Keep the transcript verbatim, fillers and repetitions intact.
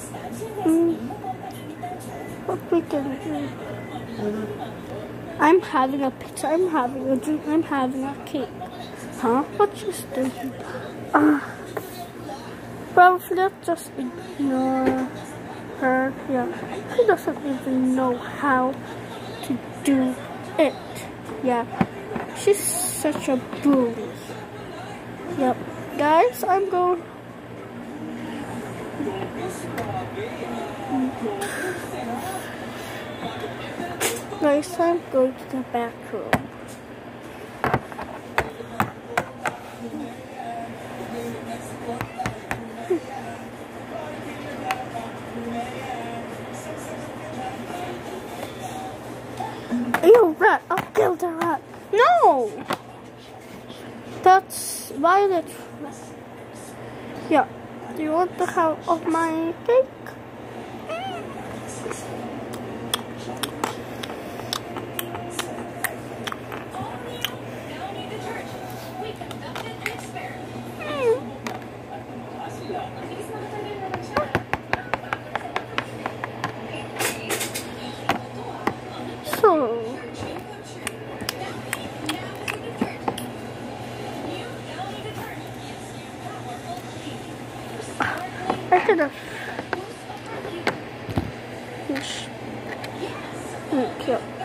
Mm, what we can do? I'm having a pizza. I'm having a drink. I'm having a cake. Huh? What's this doing? Uh, well, let's just ignore her. Yeah, she doesn't even know how to do it. Yeah, she's such a bully. Yep, guys, I'm going. Guys, I'm going to the back room. Ew, rat! I'll kill the rat. No! That's Violet. Yeah. Do you want the half of my cake? So, I could have. Thank you.